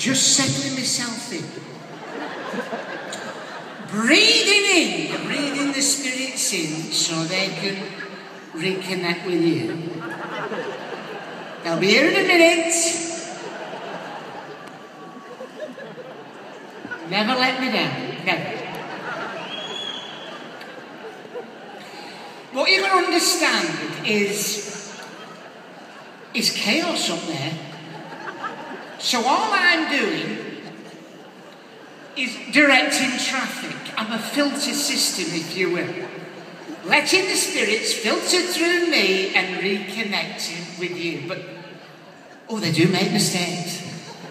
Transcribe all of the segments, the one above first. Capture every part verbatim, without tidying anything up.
just settling myself in. Breathing in, breathing the spirits in so they can reconnect with you. They'll be here in a minute. Never let me down, never. What you're going to understand is, is chaos up there. So all I'm doing is directing traffic. I'm a filter system, if you will. Letting the spirits filter through me and reconnecting with you. But, oh, they do make mistakes.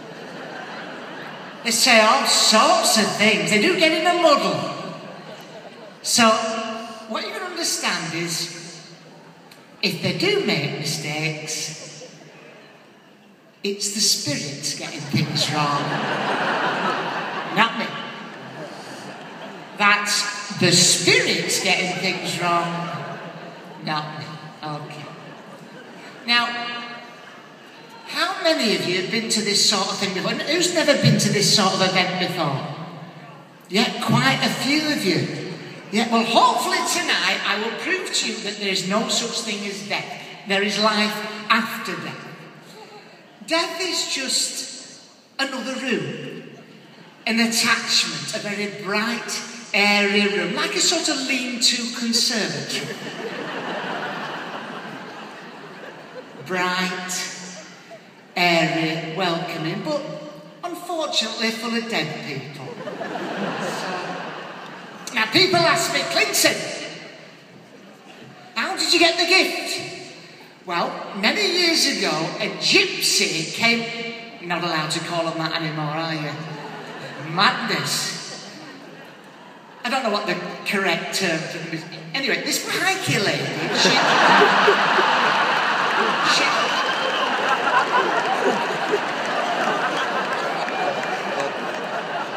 They say all sorts of things. They do get in a muddle. So, what you're going to understand is, if they do make mistakes, it's the spirits getting things wrong. Not me. That's the spirits getting things wrong, not me. Okay. Now, how many of you have been to this sort of thing before? Who's never been to this sort of event before? Yeah, quite a few of you. Yeah, well, hopefully tonight I will prove to you that there is no such thing as death. There is life after death. Death is just another room, an attachment, a very bright, airy room, like a sort of lean-to conservatory. Bright, airy, welcoming, but unfortunately full of dead people. So, now people ask me, Clinton, how did you get the gift? Well, many years ago, a gypsy came... You're not allowed to call them that anymore, are you? Madness. I don't know what the correct term for them is. Anyway, this pikey lady, she...